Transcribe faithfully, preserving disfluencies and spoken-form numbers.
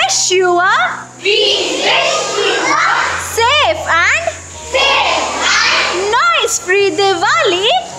wish you a We wish you a safe and safe and noise-free Diwali